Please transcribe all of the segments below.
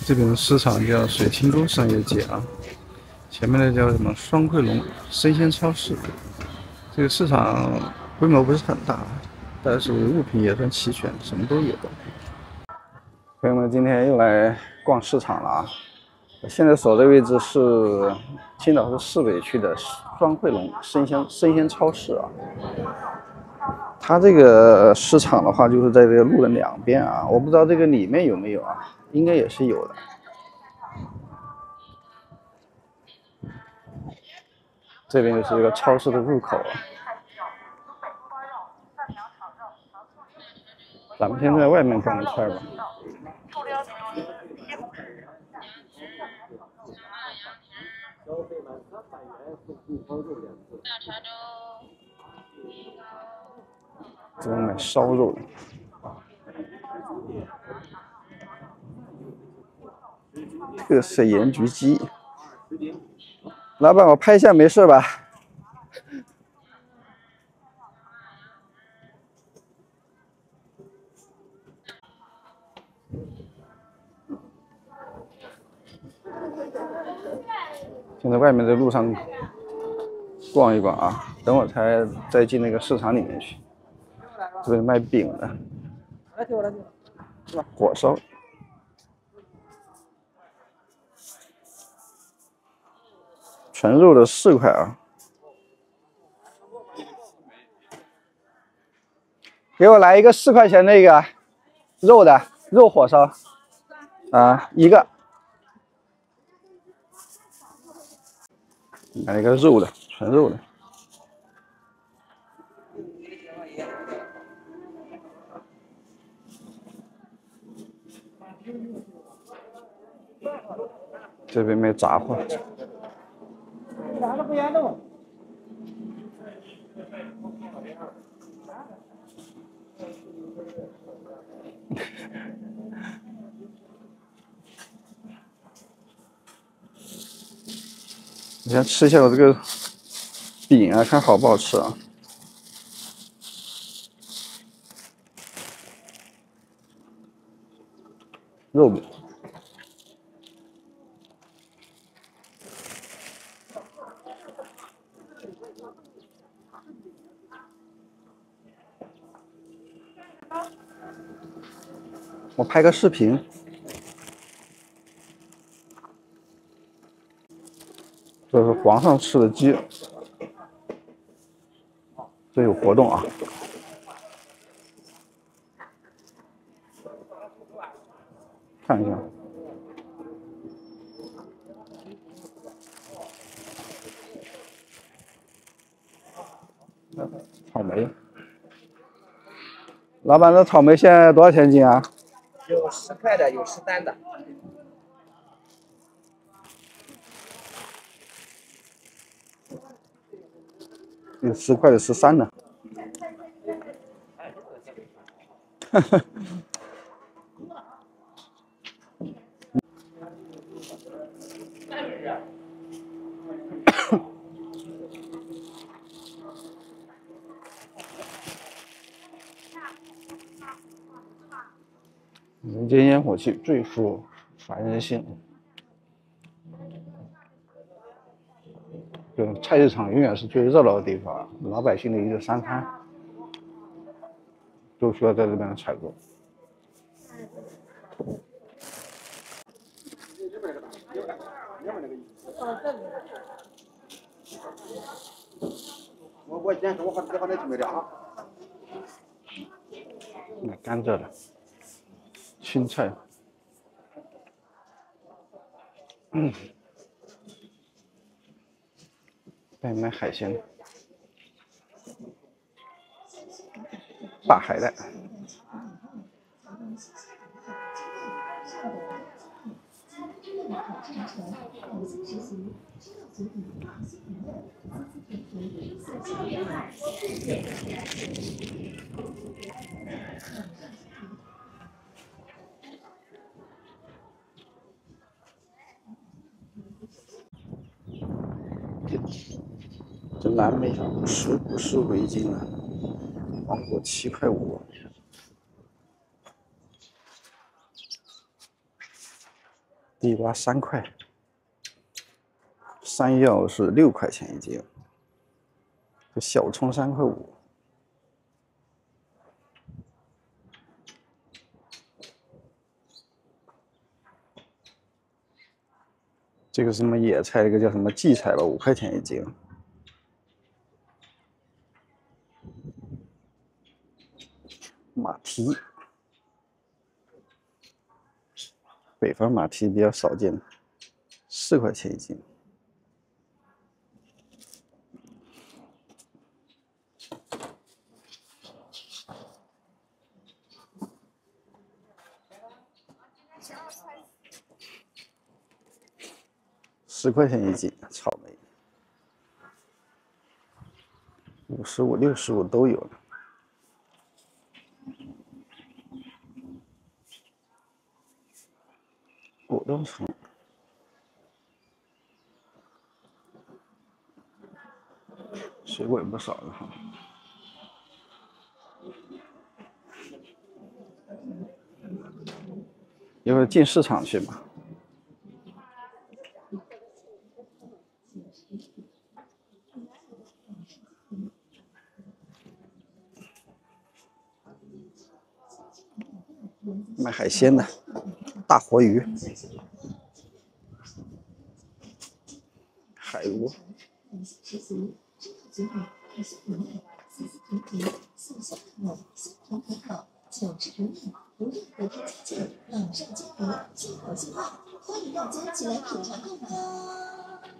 这边的市场叫水清沟商业街啊，前面的叫什么双汇龙生鲜超市。这个市场规模不是很大，但是物品也算齐全，什么都有。朋友们，今天又来逛市场了啊！现在所在位置是青岛市市委区的双汇龙生鲜超市啊。它这个市场的话，就是在这个路的两边啊，我不知道这个里面有没有啊，应该也是有的。这边就是一个超市的入口啊。咱们先在外面逛一圈吧。这边买烧肉的。特色盐焗鸡。老板，我拍一下，没事吧？现在外面的路上逛一逛啊，等会儿再进那个市场里面去。这边卖饼的，火烧，纯肉的4块啊。给我来一个4块钱那个肉火烧啊，一个。来一个肉的，纯肉的。这边卖杂货。你先吃一下我这个饼啊，看好不好吃啊？肉饼。我拍个视频。这是皇上吃的鸡，这有活动啊！看一下，草莓。老板，这草莓现在多少钱斤啊？ 有10块的，有13的。 有10块的13的。哈哈。人间烟火气最富凡人心。就菜市场永远是最热闹的地方，老百姓的一日三餐都需要在这边采购。我今天中午好吃好的就没了啊。买甘蔗的，青菜。再买海鲜，大海带。这蓝莓50是围巾了，芒果7块5。 地瓜3块，山药是6块钱一斤，这小葱3块5。这个是什么野菜？这个叫什么荠菜吧，5块钱一斤。马蹄，北方马蹄比较少见，4块钱一斤。10块钱一斤，草莓，55、65都有。果冻橙，水果也不少了哈。一会儿进市场去吧。卖海鲜的，大活鱼、海螺。 欢迎大家起来品尝看看。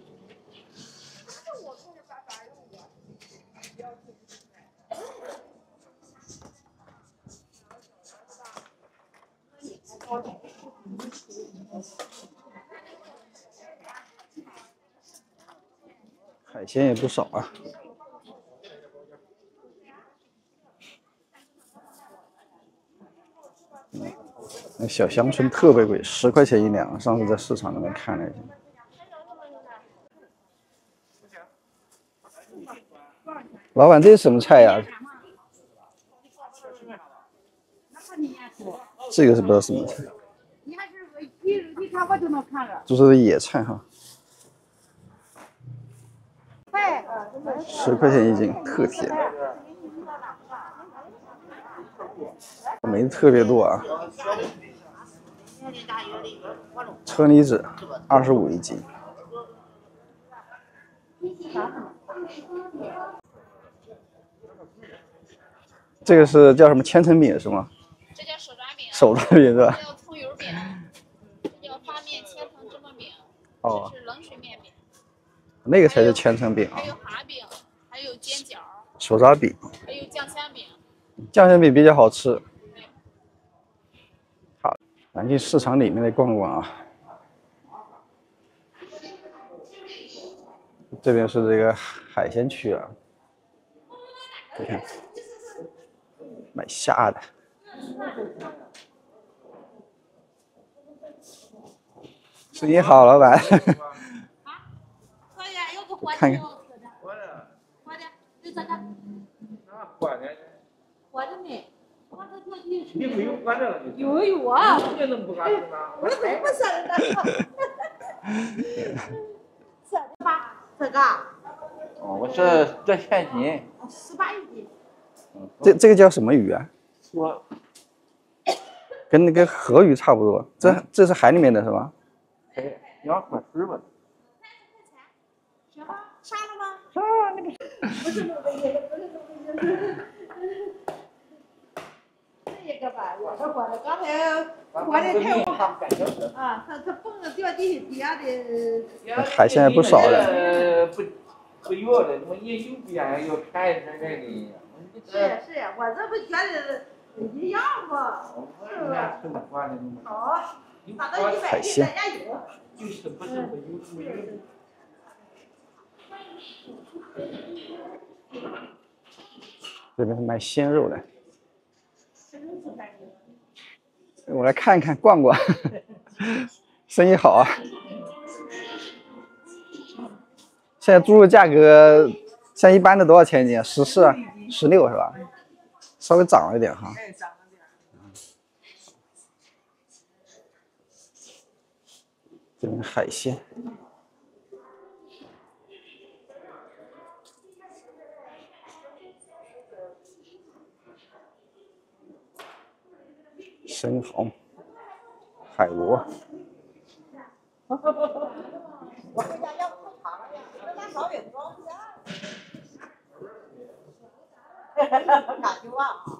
海鲜也不少啊。那小香椿特别贵，10块钱一两。上次在市场里面看了一下。老板，这是什么菜呀？这个是不知道什么菜。 你看我就能看着。 这是野菜哈。10块钱一斤，特甜。梅子特别多啊。车厘子25一斤。这个是叫什么千层饼是吗？ 这叫手抓饼。 手抓饼是吧？ 这叫葱油饼，这叫发面千层芝麻饼。 哦。 这是冷水面饼。 那个才是千层饼啊。 还有哈饼，还有煎饺。 手抓饼。 还有酱香饼。 酱香饼比较好吃。好，咱进市场里面来逛逛啊。这边是这个海鲜区啊，你看，买虾的。生意好，老板。看看。 活的没？ 你没有活着了？ 有啊。 你怎么不干呢？ 我怎么不生呢？这个。 哦，我这现金。 18一斤。 这个叫什么鱼啊？ 说。 跟那个河鱼差不多。这是海里面的是吧？ 哎，你要喝水吧？ 行吧，杀了吗？ 杀那个。 不是那个意思，不是那个意思。这一个吧，我这活的，刚才活的太旺啊，它蹦着掉地下的。 海鲜也不少的。不要的，我也有边要看一下这个。 是呀，我这不觉得一样吗？是不是？好，打到100斤咱家有。 就是不是不有。 这边是卖鲜肉的。我来看一看，逛逛，生意好啊。现在猪肉价格像一般的多少钱一斤？14、16是吧？稍微涨了一点哈。 这边海鲜，生蚝、海螺。 我回家要不长了呀，那烧饼装不下。感觉啊。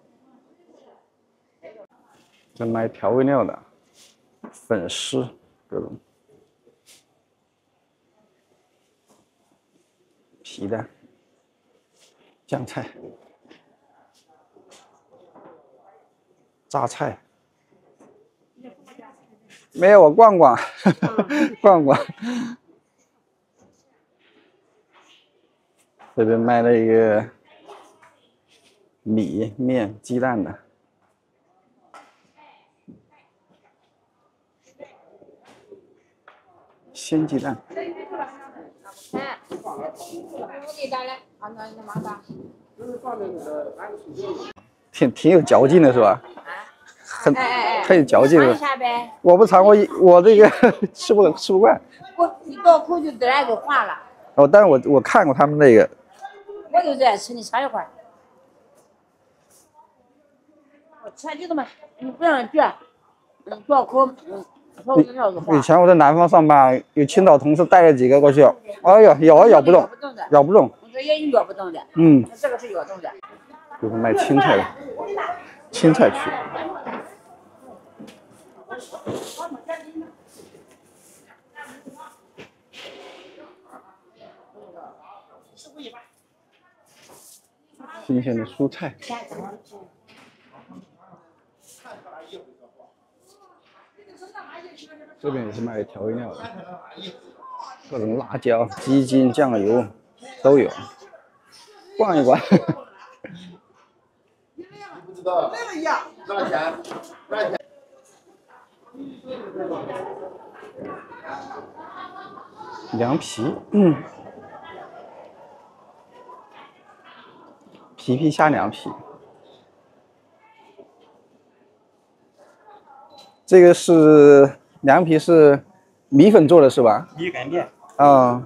这卖调味料的，粉丝各种，皮蛋、酱菜、榨菜。没有，我逛逛，逛逛。这边卖了一个米面鸡蛋的。鲜鸡蛋，挺有嚼劲的是吧？很有嚼劲的。我不尝，我这个吃不惯。 你倒口就自然就化了。 哦，但是我看过他们那个。 我就最爱吃，你尝一会儿。我吃你怎么？你不让嚼，嚼口， 以前我在南方上班，有青岛同事带了几个过去，哎呀，咬不动，咬不动。 这也咬不动的。 嗯。 这个是咬动的。 就是卖青菜的，青菜区。新鲜的蔬菜。这边也是卖调味料的，各种辣椒、鸡精、酱油都有，逛一逛。 不知道。那个一样。多少钱？多少钱？ 凉皮，皮虾凉皮。这个是凉皮，是米粉做的是吧？ 米擀面。 啊。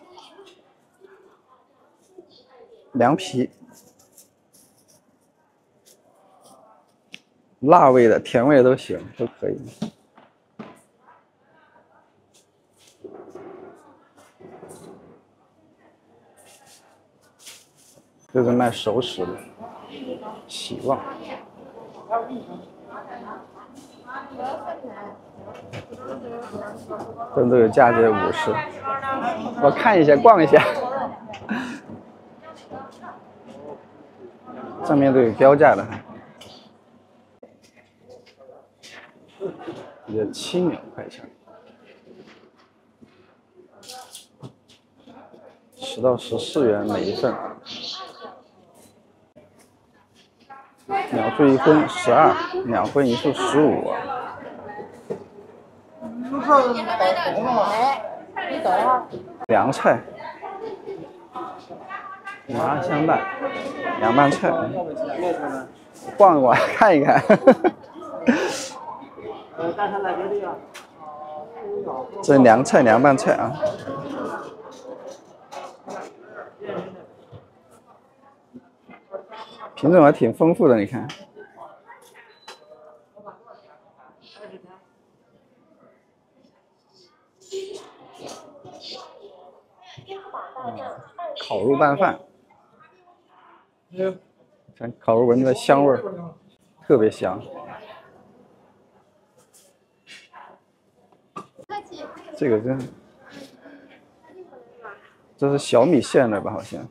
凉皮，辣味的、甜味的都行，都可以。这是卖熟食的，希望。这个价值50，我看一下，逛一下。上面都有标价的，也7.2块钱，10到14元每一份。2岁1荤12，2荤1素15。凉菜，麻香拌，凉拌菜，逛一逛，看一看。这凉菜、凉拌菜啊。品种还挺丰富的，你看。烤肉拌饭，看烤肉闻着香味儿，特别香。这个这是小米馅的吧？好像。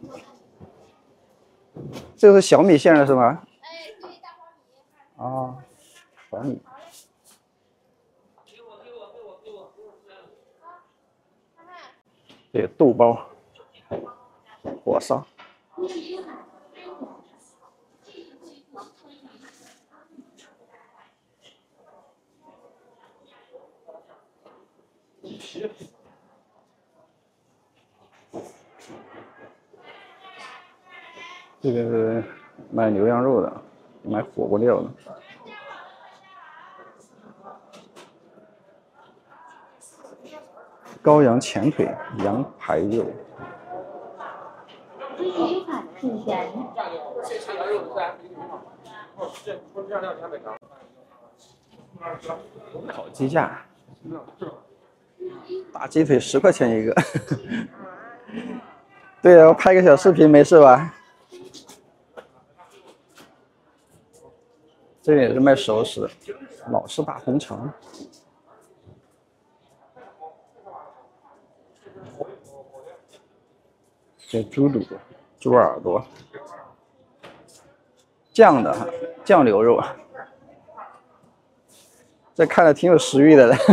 这个是小米馅的是吗？ 哎，对，大黄米。 哦，黄米。这个豆包，火烧。这个是卖牛羊肉的，卖火锅料的。 羔羊前腿、羊排肉。 注意优卡的顺序。 烤鸡架，大鸡腿10块钱一个。对啊，我拍个小视频没事吧？这里也是卖熟食的，老式大红肠。这猪肚、猪耳朵，酱的酱牛肉，这看着挺有食欲的了。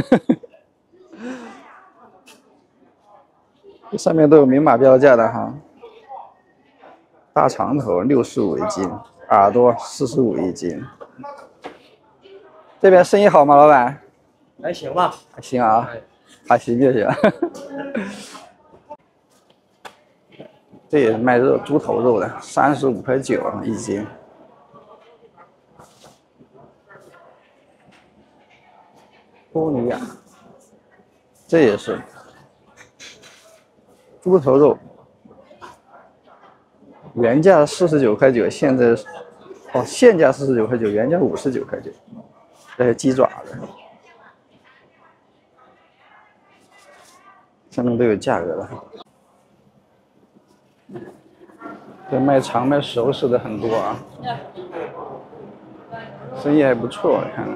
这上面都有明码标价的哈。大肠头65一斤，耳朵45一斤。这边生意好吗，老板？ 还行吧， 还行啊，还行就行。这也是卖肉，猪头肉的，35.9一斤。波尼亚，这也是猪头肉，原价49.9，现在现价49.9，原价59.9。这是鸡爪的，上面都有价格的。这卖肠卖熟食的很多啊，生意还不错，我看。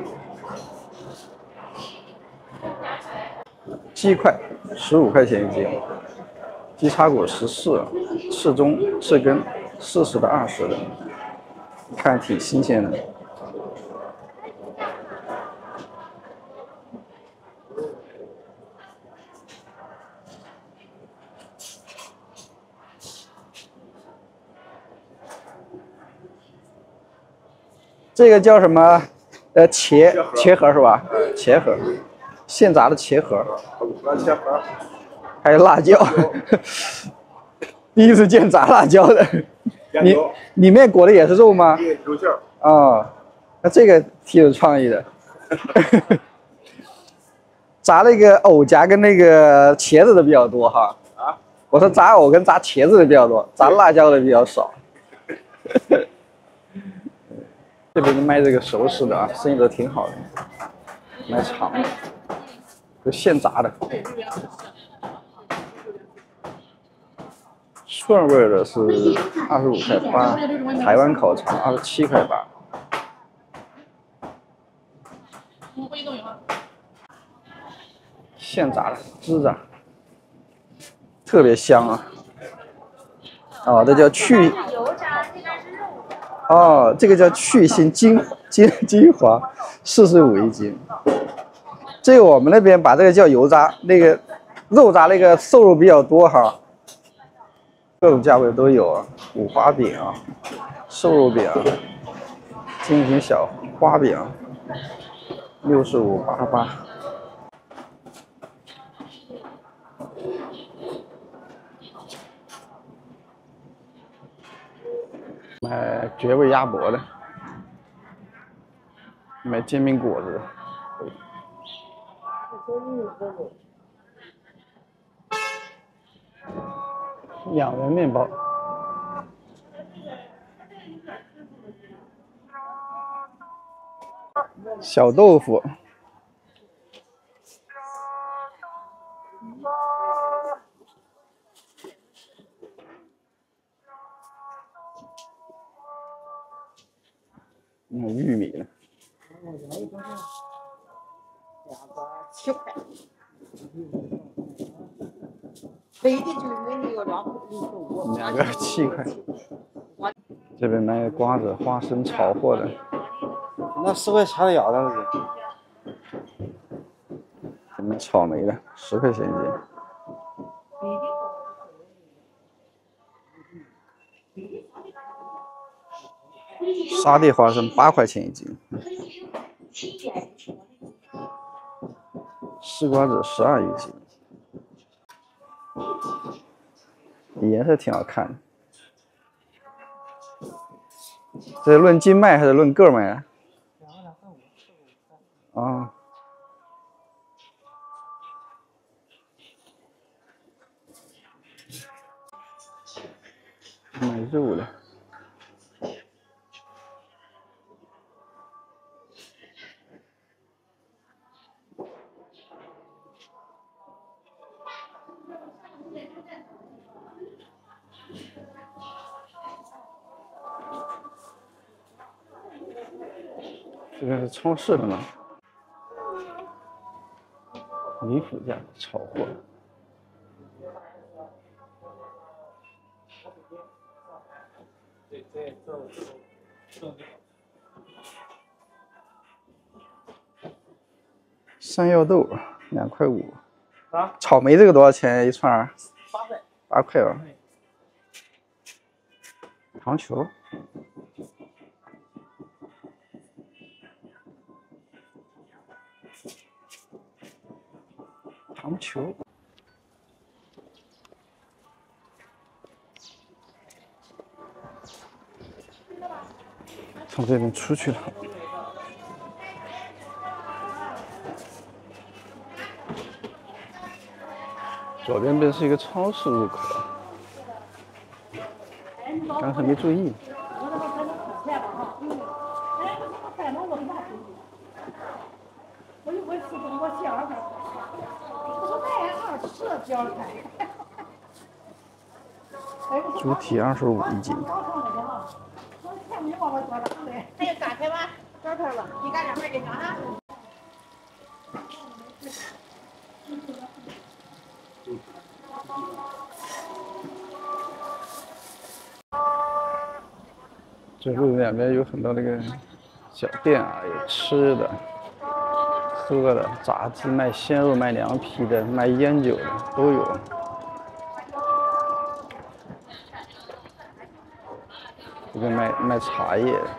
鸡块15块钱一斤，鸡叉骨14，翅中、翅根40的、20的，看挺新鲜的。这个叫什么？茄盒是吧？茄盒，现炸的茄盒。茄盒，还有辣椒。第一次见炸辣椒的。里面裹的也是肉吗？ 肉馅儿。 哦，那这个挺有创意的。炸那个藕夹跟那个茄子的比较多哈。啊？我说炸藕跟炸茄子的比较多，炸辣椒的比较少。这边卖这个熟食的啊，生意都挺好的，卖肠的，都现炸的。顺味的是25.8，台湾烤肠27.8。现炸的支炸，特别香啊！哦，这叫去。哦，这个叫去腥精华，45一斤。这个我们那边把这个叫油炸，那个肉炸那个瘦肉比较多哈，各种价位都有啊。五花饼啊，瘦肉饼，精品小花饼，65.88。买绝味鸭脖的，买煎饼果子，2人面包，小豆腐，玉米呢？2个7块。这边卖瓜子、花生炒货的， 那10块钱的咬的是。 这边草莓的10块钱一斤。沙地花生8块钱一斤。丝瓜子12一斤，颜色挺好看的。这是论斤卖还是论个卖啊？啊。 买肉的。这个是超市的嘛？离谱价炒货。山药豆2块5。啊？草莓这个多少钱一串？8块。8块吧。糖球。糖球。从这边出去了。左边是一个超市入口，刚才没注意。猪蹄25一斤。 还有干菜吗？干菜了，你干2份就行啊。这路两边有很多那个小店啊，有吃的、喝的、炸鸡、卖鲜肉、卖凉皮的、卖烟酒的都有。这个卖茶叶的。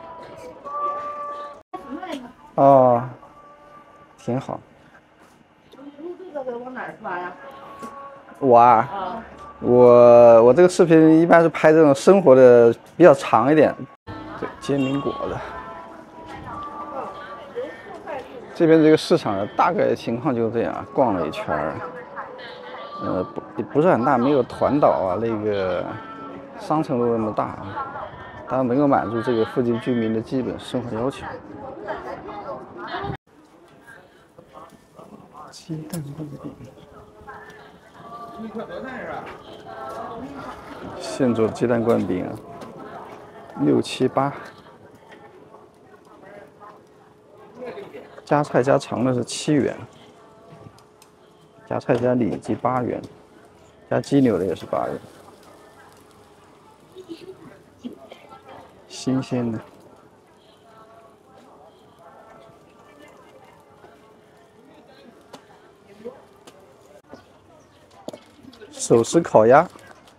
哦，挺好。 往哪儿发呀？ 我啊，我这个视频一般是拍这种生活的，比较长一点。对，煎饼果子。这边这个市场的大概情况就是这样，逛了一圈儿，不是很大，没有团岛啊那个商城路那么大啊，但能够满足这个附近居民的基本生活要求。鸡蛋灌饼。现做鸡蛋灌饼，6、7、8。加菜加肠的是7元，加菜加里脊8元，加鸡柳的也是8元。新鲜的。手撕烤鸭。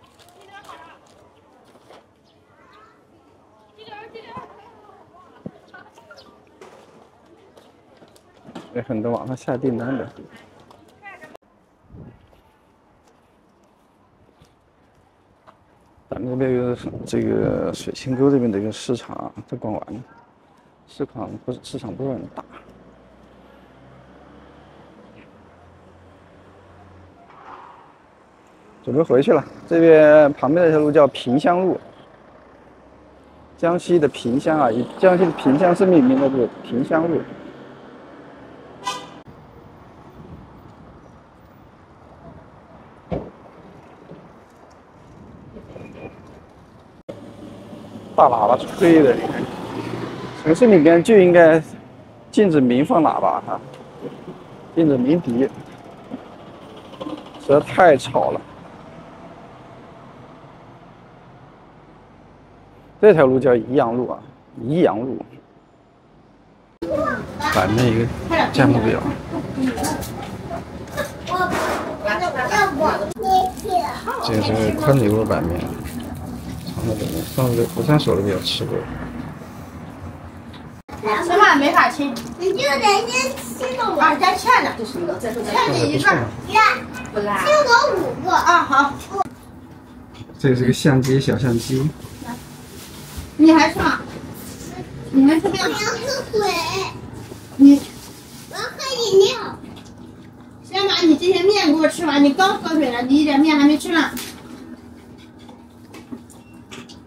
有很多网上下订单的。咱们这边有这个水清沟这边的一个市场，都逛完了。市场不是很大。准备回去了。这边旁边这条路叫萍乡路，江西的萍乡啊，以江西的萍乡是命名的这个萍乡路。大喇叭吹的，你看，城市里面就应该禁止鸣放喇叭哈，禁止鸣笛，实在太吵了。这条路叫宜阳路啊，宜阳路。版面一个价目表。这个是宽牛肉版面，长的版面。上次福山手的比较吃过。 吃饭没法亲， 你就得先亲了我。 啊，家欠的，这是一个，再说欠你一个，不啦？ 亲我5个啊，好。 这是个相机，小相机。 你还吃吗？你还吃面？ 我要喝水。 你我要喝饮料。 先把你这些面给我吃完，你刚喝水了，你一点面还没吃呢。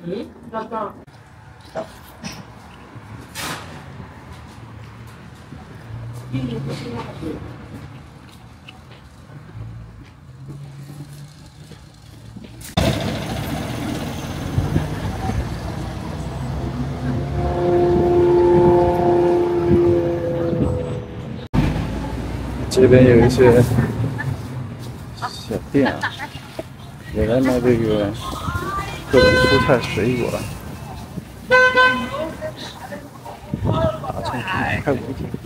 这边有一些小店啊，也来卖这个各种蔬菜水果。大葱开5斤。